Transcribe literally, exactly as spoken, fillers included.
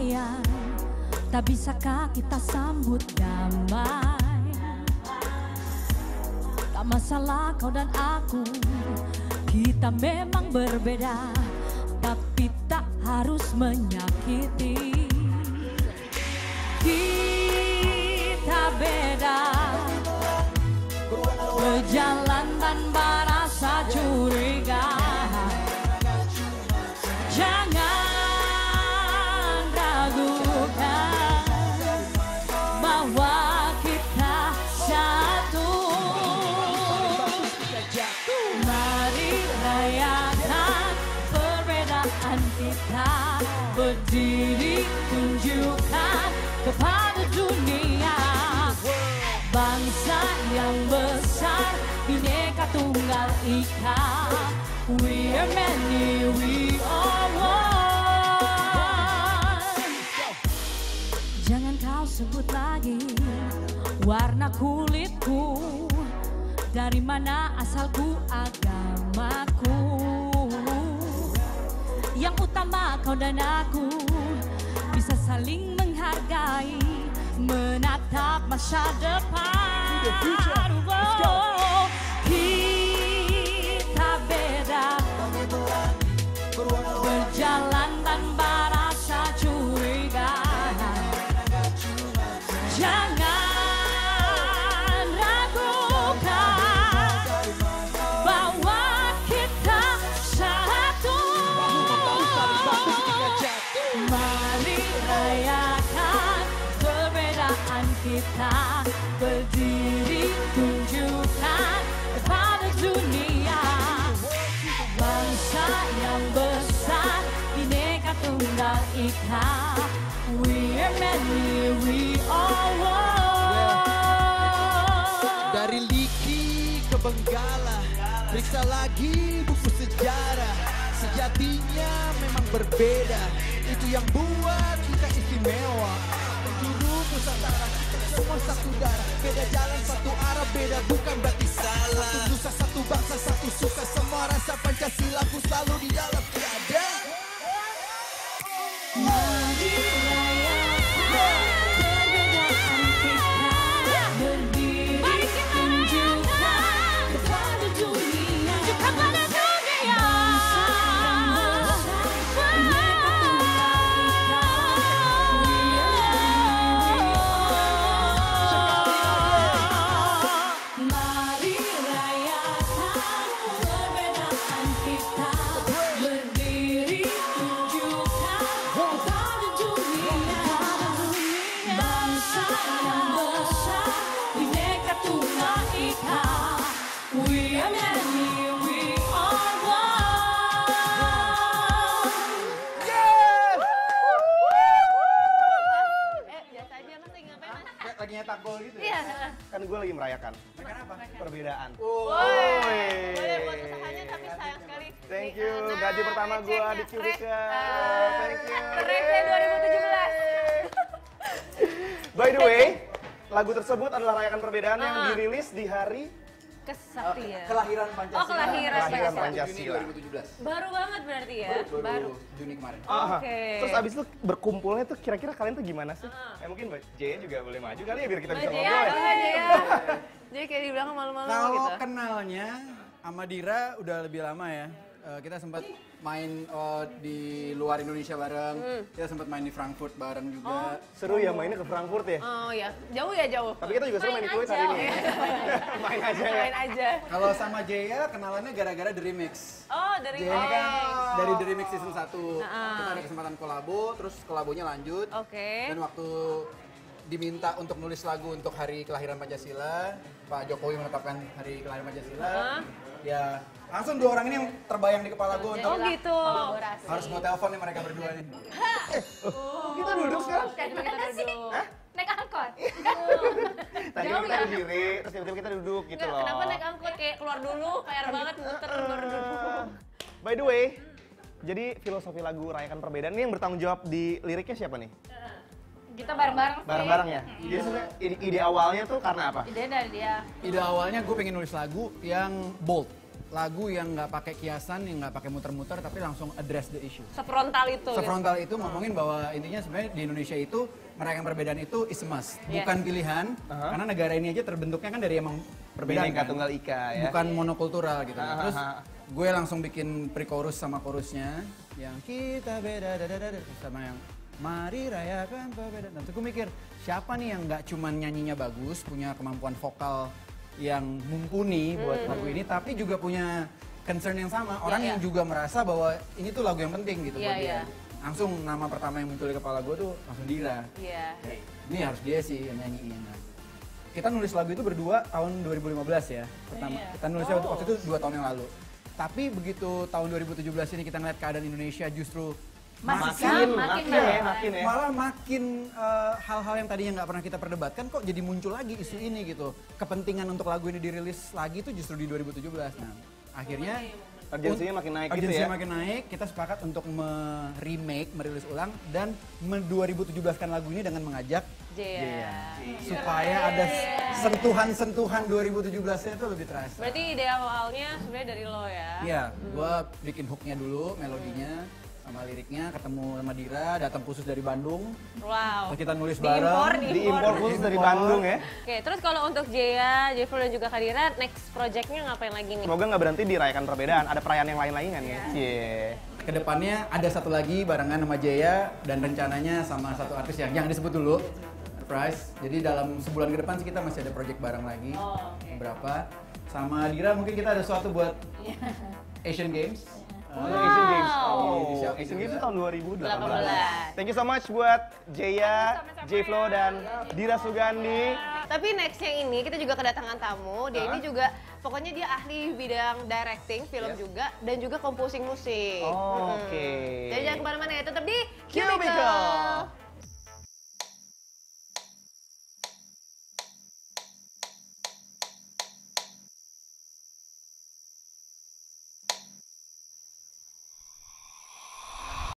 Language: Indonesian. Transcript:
perdamaian, tak bisakah kita sambut damai? Tak masalah kau dan aku, kita memang berbeda, tapi tak harus menyakiti. Kita beda, berjalan tanpa rasa curiga. Jangan ragukan bahwa kita satu. Mari rayakan perbedaan kita, berdiri tunjukkan kepada dunia, bangsa yang besar, Bhinneka Tunggal Ika. We are many, we are one. Jangan kau sebut lagi warna kulitku, dari mana asalku, agamaku. Yang utama kau dan aku bisa saling menghargai, menatap masa depan. Oh, kita beda, berjalan tanpa rasa curiga. Jangan ragukan bahwa kita satu. Mari rayakan perbedaan kita, berdiri tunjukkan kepada dunia, bangsa yang besar, Bhinneka Tunggal Ika. We are many, we are one. Dari Liki ke Benggala, periksa lagi buku sejarah. Sejatinya memang berbeda, itu yang buat kita istimewa. Penjuru Nusantara, kita semua satu darah, beda jalan satu arah, beda bukan berarti salah. Satu nusa, satu bangsa, satu suka, semua rasa Pancasila ku selalu di dalam tiada. Mari rayakan perbedaan kita, berdiri tunjukkan kepada dunia, kepada dunia, mari rayakan perbedaan kita, berdiri tunjukkan kepada dunia, bangsa yang besar, Bhinneka Tunggal Ika. We are many, we are one. Eh, biasa aja mas, lagi ngapain mas? Kayak lagi nyetak gol gitu Iya. ya? Kan gue lagi merayakan. Perbedaan. Boleh, Woi. boleh buat usahanya, tapi sayang sekali. Thank Nih, you, nah, gaji pertama gue recehnya, di Cubika. re- Thank you. Receh dua ribu tujuh belas. By the way, lagu tersebut adalah Rayakan Perbedaan yang Ah. dirilis di hari Kesaktian. Kelahiran Pancasila. Oh, kelahiran Kelahiran Pancasila. Pancasila. Juni dua ribu tujuh belas. Baru banget berarti ya? Baru, baru Juni kemarin. Ah, Oke. Terus abis itu berkumpulnya tuh kira-kira kalian tuh gimana sih? Eh mungkin Mbak Jaya juga boleh maju kali ya biar kita bisa Mbak ngobrol Jaya, ya. Mbak Jaya. Jadi kayak di belakang malu-malu Kalau gitu. kenalnya sama Dira udah lebih lama ya. Eh, kita sempat main eh, di luar Indonesia bareng. Kita sempat main di Frankfurt bareng juga. Seru ya mainnya ke Frankfurt ya. Oh ya, jauh ya jauh. Tapi kita juga seru main di Kuwait hari ini. Main aja ya. Main aja. Kalau sama Jaya kenalannya gara-gara The Remix. Oh, dari Jaya kan Remix. dari The Remix season satu. Nah. Kita ada kesempatan kolabo, terus kolabonya lanjut. Oke. Dan waktu diminta untuk nulis lagu untuk Hari Kelahiran Pancasila, Pak Jokowi menetapkan Hari Kelahiran Pancasila. Hah? Ya, langsung dua orang ini yang terbayang di kepala gue untuk Oh gitu. harus gue telepon nih mereka berdua nih. Kita duduk sekarang. Coba kita duduk. Naik angkot. Tadi Jauh kita ya? berdiri, terus tiba-tiba kita duduk gitu Enggak, loh. kenapa naik angkot kayak keluar dulu, P R banget muter baru duduk. By the way, jadi filosofi lagu Rayakan Perbedaan ini yang bertanggung jawab di liriknya siapa nih? Kita bareng-bareng sih. Bareng-bareng ya? Jadi sebenarnya ide, ide awalnya tuh karena apa? Ide dari dia. Ide awalnya gue pengen nulis lagu yang bold, lagu yang nggak pakai kiasan, yang nggak pakai muter-muter, tapi langsung address the issue. Sefrontal itu. Sefrontal itu ngomongin bahwa intinya sebenarnya di Indonesia itu merayakan perbedaan itu is a must, Yeah. bukan pilihan. Aha. Karena negara ini aja terbentuknya kan dari emang perbedaan Bineka kan, Tunggal Ika ya. bukan monokultural gitu. Aha. Terus gue langsung bikin pre-chorus sama chorusnya yang kita beda dadadada sama yang mari rayakan perbedaan. Nanti gue mikir siapa nih yang nggak cuman nyanyinya bagus, punya kemampuan vokal yang mumpuni buat Hmm. lagu ini, tapi juga punya concern yang sama. Orang Iya, yang iya. juga merasa bahwa ini tuh lagu yang penting gitu Iya, buat dia. iya. Langsung nama pertama yang muncul di kepala gue tuh langsung Dira. Iya. Ini harus dia sih yang nyanyiin. Nah, kita nulis lagu itu berdua tahun dua ribu lima belas ya. Pertama Iya. kita nulisnya waktu- waktu itu dua tahun yang lalu. Tapi begitu tahun dua ribu tujuh belas ini kita ngeliat keadaan Indonesia justru Makin, Makin, makin, makin ya, banget. makin ya. malah makin eh, hal-hal yang tadinya nggak pernah kita perdebatkan kok jadi muncul lagi isu ini gitu. Kepentingan untuk lagu ini dirilis lagi itu justru di dua ribu tujuh belas. Nah, akhirnya Urgensinya makin naik gitu urgensinya ya. makin naik, kita sepakat untuk me-remake, merilis ulang dan me dua ribu tujuh belas kan lagu ini dengan mengajak Jaya. supaya ada sentuhan-sentuhan dua ribu tujuh belas-nya itu lebih terasa. Berarti ide awalnya sebenarnya dari lo ya? Iya, gua bikin hooknya dulu, melodinya sama liriknya, ketemu sama Dira, datang khusus dari Bandung. Wow. Kita nulis Diimpor, bareng. diimpor. Diimpor khusus dari Bandung ya. Oke, terus kalau untuk Jaya, Jeffro dan juga Kadira, next projectnya ngapain lagi nih? Semoga nggak berhenti dirayakan perbedaan. Ada perayaan yang lain-lain kan ya. Cie. Kedepannya ada satu lagi barengan sama Jaya dan rencananya sama satu artis yang jangan disebut dulu. Surprise. Jadi dalam sebulan ke depan sih kita masih ada project bareng lagi. Oh, oke. Beberapa. Sama Dira mungkin kita ada sesuatu buat Asian Games. Oh, Asian Games. Wow. Oh, Asian Games itu tahun dua ribu delapan belas. delapan belas. Thank you so much buat Jaya, J-Flow dan Dira Sugandi. Tapi nextnya ini kita juga kedatangan tamu. Dia ini juga pokoknya dia ahli bidang directing film juga dan juga composing musik. Oh, Mm-mm. oke. Jadi jangan kemana-mana ya, tetap di Cubicle. Cubicle.